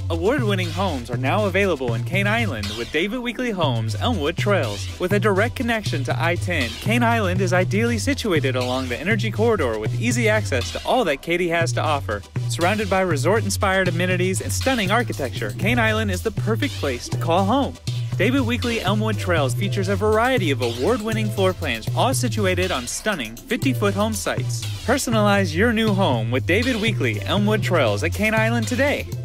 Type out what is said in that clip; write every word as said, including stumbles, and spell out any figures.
Award-winning homes are now available in Cane Island with David Weekley Homes, Elmwood Trails. With a direct connection to I ten, Cane Island is ideally situated along the energy corridor with easy access to all that Katy has to offer. Surrounded by resort-inspired amenities and stunning architecture, Cane Island is the perfect place to call home. David Weekley Elmwood Trails features a variety of award-winning floor plans, all situated on stunning fifty-foot home sites. Personalize your new home with David Weekley Elmwood Trails at Cane Island today.